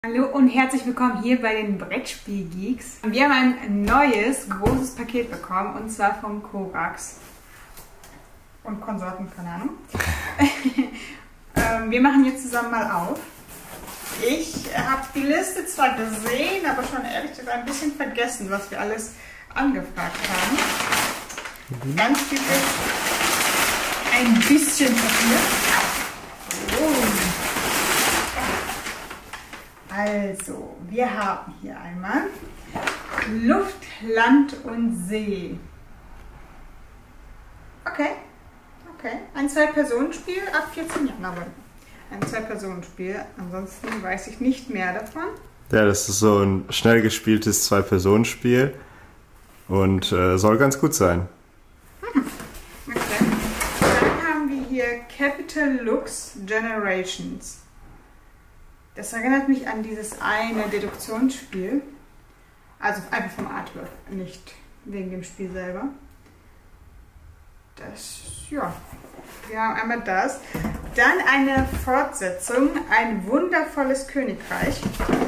Hallo und herzlich willkommen hier bei den Brettspiel-Geeks. Wir haben ein neues, großes Paket bekommen und zwar von Korax und Konsorten, keine Ahnung. Wir machen jetzt zusammen mal auf. Ich habe die Liste zwar gesehen, aber schon ehrlich gesagt ein bisschen vergessen, was wir alles angefragt haben. Ganz viel, ein bisschen Papier. Oh. Also, wir haben hier einmal Luft, Land und See. Okay. Ein Zwei-Personen-Spiel ab 14 Jahren, aber ein Zwei-Personen-Spiel. Ansonsten weiß ich nicht mehr davon. Ja, das ist so ein schnell gespieltes Zwei-Personen-Spiel und soll ganz gut sein. Okay. Dann haben wir hier Capital Lux Generations. Das erinnert mich an dieses eine Deduktionsspiel. Also einfach vom Artwork, nicht wegen dem Spiel selber. Das, ja. Wir haben einmal das. Dann eine Fortsetzung, ein wundervolles Königreich.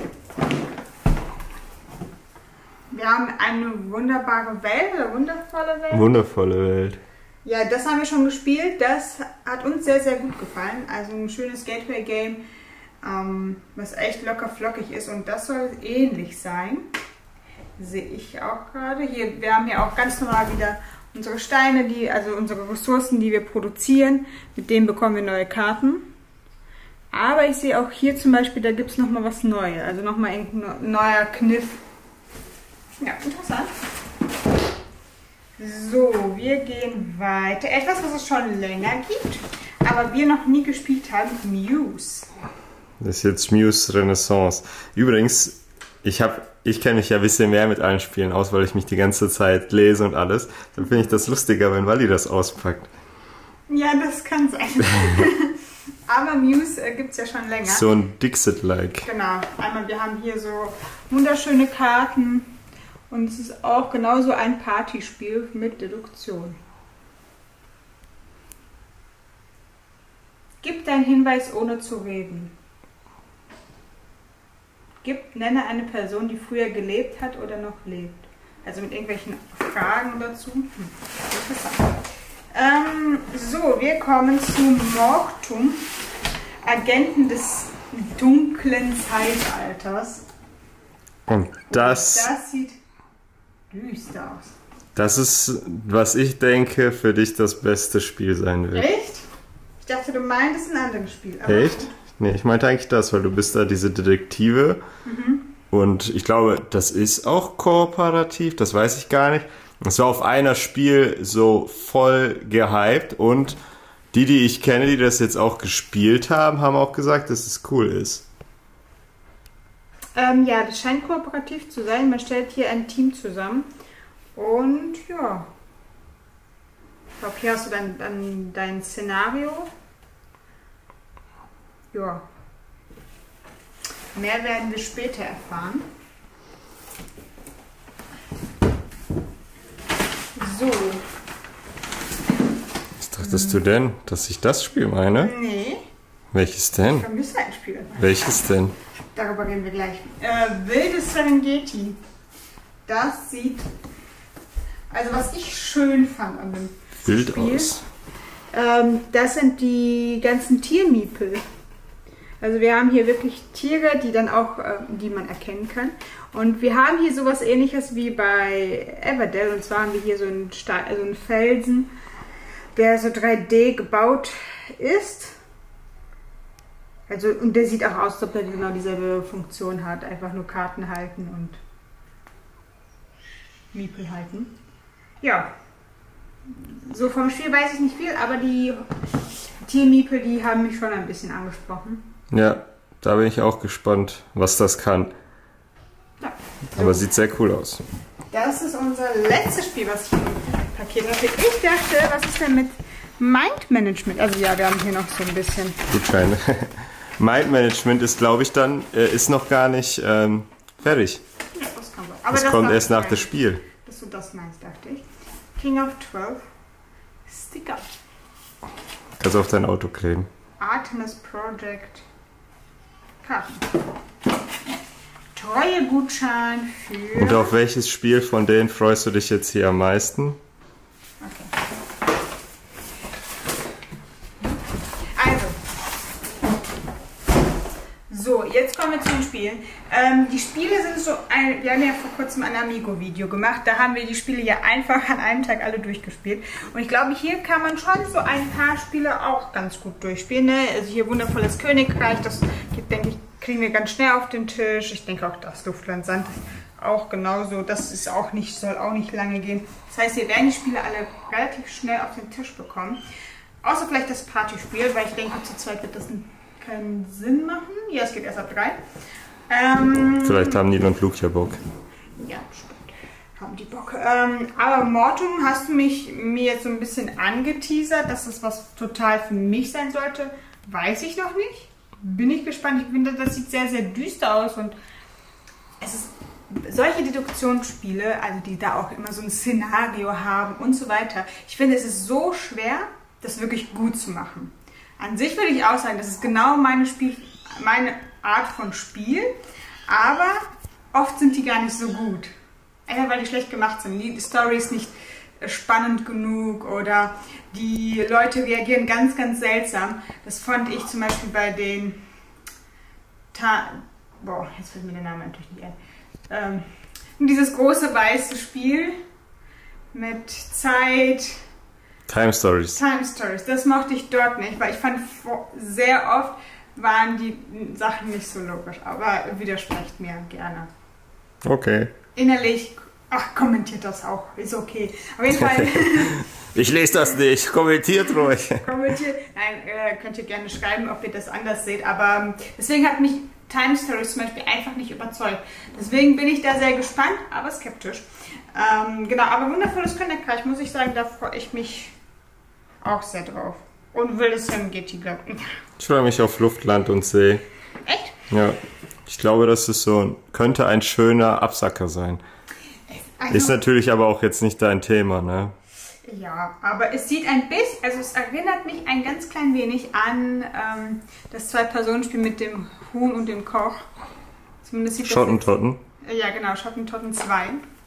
Wir haben eine wunderbare Welt oder wundervolle Welt. Wundervolle Welt. Ja, das haben wir schon gespielt. Das hat uns sehr, sehr gut gefallen. Also ein schönes Gateway-Game. Was echt locker flockig ist und das soll ähnlich sein. Sehe ich auch gerade. Hier, wir haben hier auch ganz normal wieder unsere Steine, also unsere Ressourcen, die wir produzieren. Mit denen bekommen wir neue Karten. Aber ich sehe auch hier zum Beispiel, da gibt es nochmal was Neues. Also nochmal irgendein neuer Kniff. Ja, interessant. So, wir gehen weiter. Etwas, was es schon länger gibt, aber wir noch nie gespielt haben. Muse. Das ist jetzt Muse Renaissance. Übrigens, ich kenne mich ja ein bisschen mehr mit allen Spielen aus, weil ich mich die ganze Zeit lese und alles. Dann finde ich das lustiger, wenn Wally das auspackt. Ja, das kann sein. Aber Muse gibt es ja schon länger. So ein Dixit-like. Genau. Einmal, wir haben hier so wunderschöne Karten. Und es ist auch genauso ein Partyspiel mit Deduktion. Gib deinen Hinweis ohne zu reden. Nenne eine Person, die früher gelebt hat oder noch lebt. Also mit irgendwelchen Fragen dazu. Interessant. So, wir kommen zu Mortum, Agenten des dunklen Zeitalters. Und das sieht düster aus. Das ist, was ich denke, für dich das beste Spiel sein wird. Echt? Ich dachte, du meintest ein anderes Spiel. Aber echt? Nee, ich meinte eigentlich das, weil du bist da diese Detektive. Und ich glaube, das ist auch kooperativ, das weiß ich gar nicht. Es war auf einer Spiel so voll gehypt und die ich kenne, die das jetzt auch gespielt haben, haben auch gesagt, dass es cool ist. Ja, das scheint kooperativ zu sein. Man stellt hier ein Team zusammen und ja. Ich glaube, hier hast du dann dein Szenario. Ja. Mehr werden wir später erfahren. So. Was dachtest du denn, dass ich das Spiel meine? Nee. Welches denn? Ich vermisse ein Spiel. Welches denn? Darüber reden wir gleich. Wildes Serengeti. Das sieht... Also was ich schön fand an dem Wild Spiel, aus. Das sind die ganzen Tiermiepel. Also wir haben hier wirklich Tiere, die dann auch, die man erkennen kann. Und wir haben hier sowas Ähnliches wie bei Everdell. Und zwar haben wir hier so einen Felsen, der so 3D gebaut ist. Also, und der sieht auch aus, als ob er genau dieselbe Funktion hat. Einfach nur Karten halten und Miepel halten. Ja. So vom Spiel weiß ich nicht viel, aber die Tiermiepel, die haben mich schon ein bisschen angesprochen. Ja, da bin ich auch gespannt, was das kann. Ja, so. Aber sieht sehr cool aus. Das ist unser letztes Spiel, was ich im Paket habe. Ich dachte, was ist denn mit Mind Management? Also ja, wir haben hier noch so ein bisschen Gutscheine. Mind Management ist, glaube ich, dann ist noch gar nicht fertig. Ja, das kann sein. Aber das kommt erst nach dem Spiel. Dass du das meinst, dachte ich. King of 12 Sticker. Kannst du auf dein Auto kleben. Artemis Project Karten. Treuegutschein für... Und auf welches Spiel von denen freust du dich jetzt hier am meisten? Okay. Also. So, jetzt kommen wir zu den Spielen. Die Spiele sind so, wir haben ja vor kurzem ein Amigo-Video gemacht, da haben wir die Spiele ja einfach an einem Tag alle durchgespielt. Und ich glaube, hier kann man schon so ein paar Spiele auch ganz gut durchspielen. Ne? Also hier Wundervolles Königreich, das denke ich, kriegen wir ganz schnell auf den Tisch. Ich denke auch, das Luftland Sand ist auch genauso. Das ist auch nicht, soll auch nicht lange gehen. Das heißt, wir werden die Spiele alle relativ schnell auf den Tisch bekommen. Außer vielleicht das Partyspiel, weil ich denke, zu zweit wird das keinen Sinn machen. Ja, es geht erst ab 3. Vielleicht haben Nil und Luke ja Bock. Ja, stimmt. Haben die Bock. Aber Mortum, hast du mir jetzt so ein bisschen angeteasert, dass das was total für mich sein sollte? Weiß ich noch nicht. Bin ich gespannt. Ich finde, das sieht sehr, sehr düster aus und es ist solche Deduktionsspiele, also die da auch immer so ein Szenario haben und so weiter. Ich finde, es ist so schwer, das wirklich gut zu machen. An sich würde ich auch sagen, das ist genau meine Art von Spiel, aber oft sind die gar nicht so gut. Einfach weil die schlecht gemacht sind. Die Story ist nicht spannend genug oder die Leute reagieren ganz, ganz seltsam. Das fand ich zum Beispiel bei den... jetzt fällt mir der Name natürlich nicht ein. Dieses große weiße Spiel mit Zeit... Time Stories. Time Stories, das mochte ich dort nicht, weil ich fand, sehr oft waren die Sachen nicht so logisch, aber widersprecht mir gerne. Okay. Innerlich, kommentiert das auch, ist okay. Auf jeden Fall. Ich lese das nicht, kommentiert ruhig. Nein, könnt ihr gerne schreiben, ob ihr das anders seht, aber deswegen hat mich Time Stories zum Beispiel einfach nicht überzeugt. Deswegen bin ich da sehr gespannt, aber skeptisch. Genau, aber Wundervolles Königreich, muss ich sagen, da freue ich mich auch sehr drauf. Und Wildes Serengeti, glaube ich. Ich freue mich auf Luft, Land und See. Echt? Ja. Ich glaube, das ist könnte ein schöner Absacker sein. Also, ist natürlich aber auch jetzt nicht dein Thema, ne? Ja, aber es sieht ein bisschen, also es erinnert mich ein ganz klein wenig an das Zwei-Personen-Spiel mit dem Huhn und dem Koch. Zumindest sieht Schottentotten. Ja, genau, Schottentotten 2.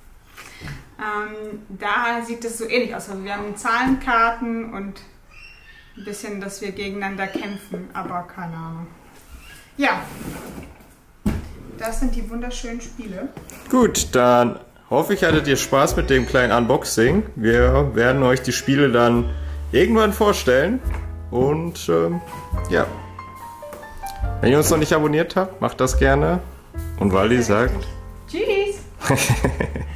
Da sieht es so ähnlich aus. Also wir haben Zahlenkarten und ein bisschen, dass wir gegeneinander kämpfen, aber keine Ahnung. Ja, das sind die wunderschönen Spiele. Gut, dann hoffe ich, hattet ihr Spaß mit dem kleinen Unboxing. Wir werden euch die Spiele dann irgendwann vorstellen. Und ja, wenn ihr uns noch nicht abonniert habt, macht das gerne. Und Waldi sagt... Tschüss!